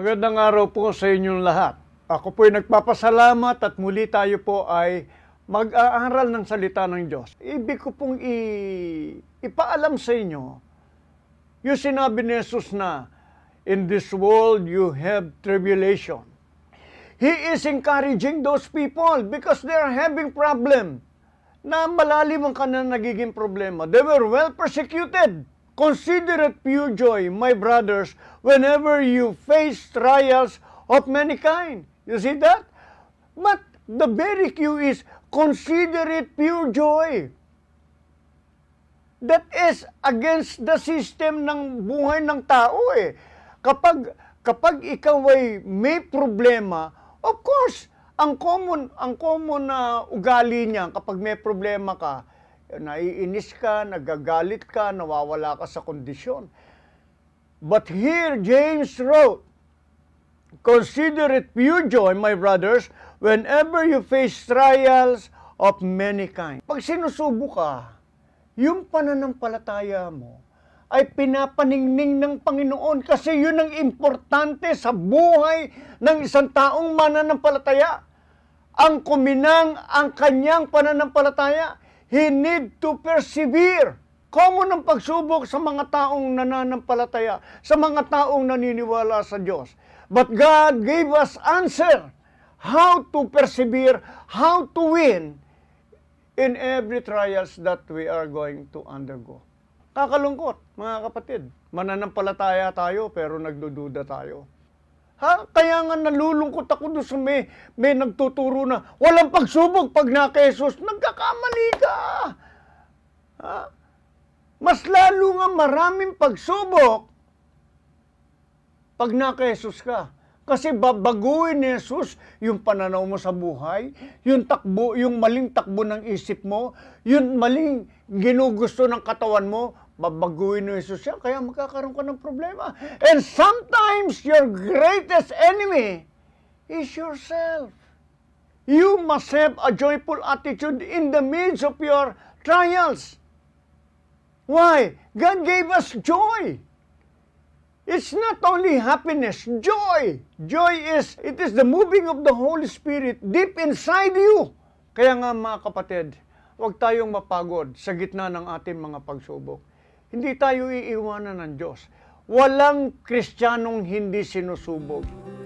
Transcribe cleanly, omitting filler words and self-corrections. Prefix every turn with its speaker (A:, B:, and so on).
A: Magandang araw po sa inyong lahat. Ako po ay nagpapasalamat at muli tayo po ay mag-aaral ng salita ng Diyos. Ibig ko pong ipaalam sa inyo, yung sinabi ni Jesus na, in this world you have tribulation. He is encouraging those people because they are having problem. Na malalim ang kanilang nagiging problema. They were well persecuted. Consider it pure joy, my brothers, whenever you face trials of many kind. You see that? But the very cue is, consider it pure joy. That is against the system ng buhay ng tao eh. Kapag ikaw ay may problema, of course, ang common na ugali niya kapag may problema ka, naiinis ka, nagagalit ka, nawawala ka sa kondisyon. But here James wrote, consider it pure joy, my brothers, whenever you face trials of many kinds. Pag sinusubo ka, yung pananampalataya mo ay pinapaningning ng Panginoon kasi yun ang importante sa buhay ng isang taong mananampalataya. Ang kuminang ang kanyang pananampalataya, he need to persevere. Common ang pagsubok sa mga taong nananampalataya, sa mga taong naniniwala sa Diyos. But God gave us answer how to persevere, how to win in every trials that we are going to undergo. Kakalungkot, mga kapatid. Mananampalataya tayo pero nagdududa tayo. Kaya nga nalulungkot ako doon sa may nagtuturo na walang pagsubok pag naka-Jesus. Nagkakamali ka. Mas lalo nga maraming pagsubok pag naka-Jesus ka. Kasi babaguhin ni Jesus yung pananaw mo sa buhay, yung maling takbo ng isip mo, yung maling ginugusto ng katawan mo, babaguhin ni Jesus yan, kaya magkakaroon ka ng problema. And sometimes your greatest enemy is yourself. You must have a joyful attitude in the midst of your trials. Why? God gave us joy. It's not only happiness, joy. Joy is the moving of the Holy Spirit deep inside you. Kaya nga mga kapatid, huwag tayong mapagod sa gitna ng ating mga pagsubok. Hindi tayo iiwanan ng Diyos. Walang Kristiyanong hindi sinusubok.